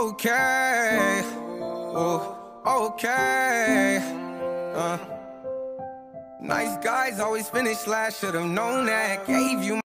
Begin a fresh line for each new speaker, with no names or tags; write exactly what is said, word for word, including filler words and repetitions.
okay, ooh, okay. Uh. Nice guys always finish last, should've known that. Gave you